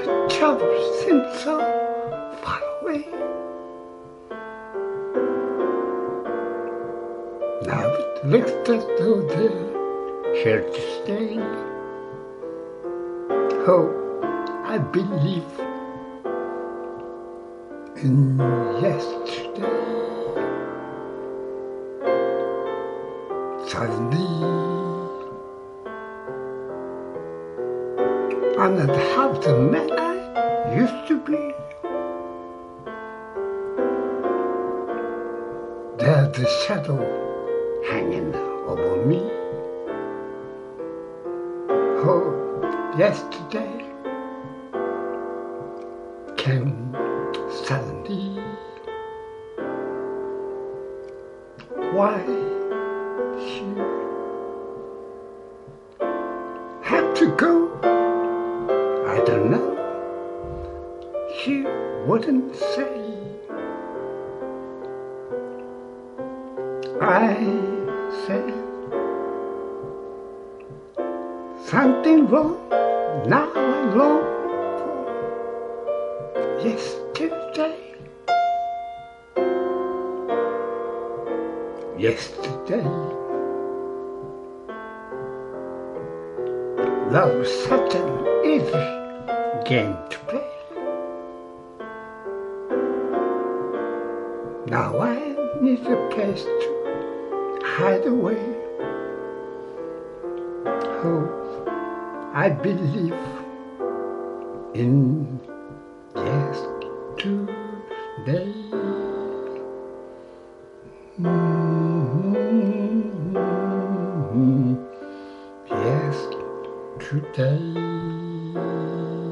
trouble seems so far away. Now it looks as though they're here to stay. Oh, I believe in yesterday. Suddenly, I'm not half the man I used to be. There's a shadow hanging over me. Oh, yesterday came suddenly. Why she had to go? I don't know. She wouldn't say. I said something wrong. Now I long for yesterday. Yesterday, love was such an easy game to play. Now I need a place to hide away. Oh, I believe in yesterday. Yesterday.